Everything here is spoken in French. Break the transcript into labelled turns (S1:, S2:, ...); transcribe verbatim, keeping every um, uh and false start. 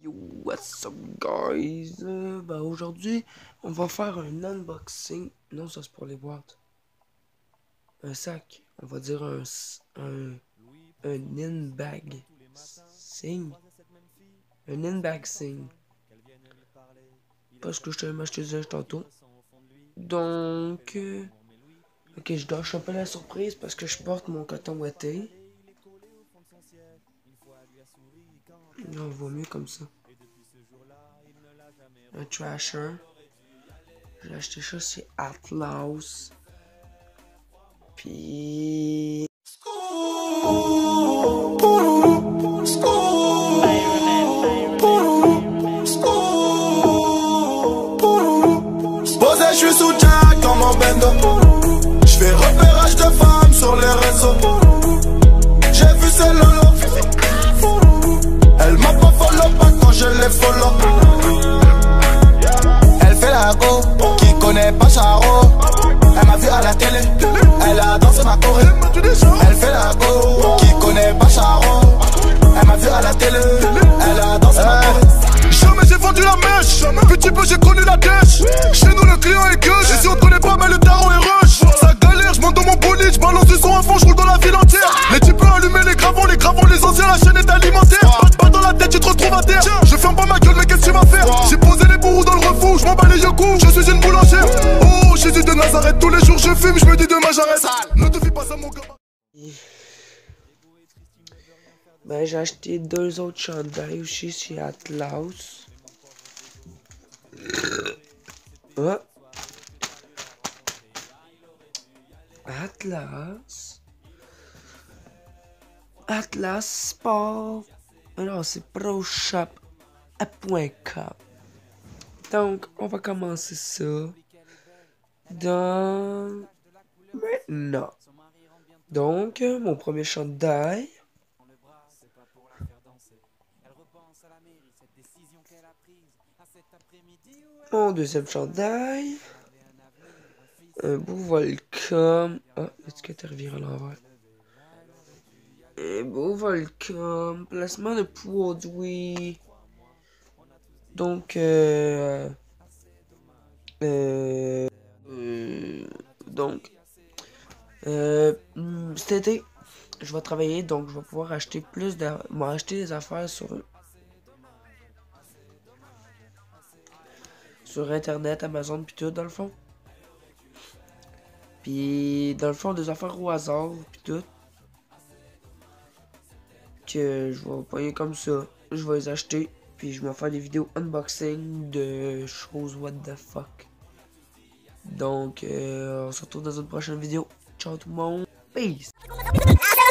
S1: Yo, what's up guys? Euh, bah aujourd'hui, on va faire un unboxing. Non, ça c'est pour les boîtes. Un sac. On va dire un un un in-bag sing. Un in-bag sing. Parce que je t'avais m'acheter des tantôt. Donc, euh, ok, je dois un peu la surprise parce que je porte mon coton ouaté. On voit mieux comme ça. Un trasher. J'ai acheté ça chez Atlas. Puis...
S2: Posé, je suis sous Jack dans mon bendo. Je fais repérage de femmes sur les réseaux. J'ai vu ce lolo. Elle m'a pas follow pas quand je l'ai follow. Elle fait la go, qui connaît pas Charo. Elle m'a vu à la télé, elle a dansé ma choré. Elle fait la go, qui connaît pas Charo. Elle m'a vu à la télé, elle a dansé ma choré. Jamais j'ai vendu la mèche, petit peu j'ai connu la dèche. Chez nous le client est gueule, et si on te connaît pas mais le tarot est rush. Ça galère, je monte dans mon bolide, je balance du son à fond, je roule dans la ville entière. Les types allumer les gravons, les gravons, les anciens, la chaîne est alimentaire. Pas de balle dans la tête, tu te retrouves à terre. Je ferme pas ma gueule, mais qu'est-ce que tu vas faire? J'ai posé les bourreaux dans le refour, je m'en bats les yokous, je suis une boulangère. Oh, Jésus de Nazareth, tous les jours je fume, je me dis demain j'arrête. Ne te fie pas à mon gars.
S1: Ben, j'ai acheté deux autres chandails aussi chez Atlas. Oh. Atlas. Atlas Sport. Alors, c'est proshop point com. Donc, on va commencer ça dans maintenant. Donc, mon premier chandail. Mon deuxième chandail. Un beau Volcom. Ah, est-ce que tu reviens à l'envers? Un beau Volcom. Placement de produits. Donc, euh, euh, euh, donc, euh, cet été, je vais travailler, donc je vais pouvoir acheter plus de, m'acheter des affaires sur sur internet, Amazon puis tout dans le fond. Puis dans le fond des affaires au hasard puis tout. Que je vais payer comme ça. Je vais les acheter. Puis je vais faire des vidéos unboxing de choses what the fuck. Donc euh, on se retrouve dans une prochaine vidéo. Ciao tout le monde. Peace.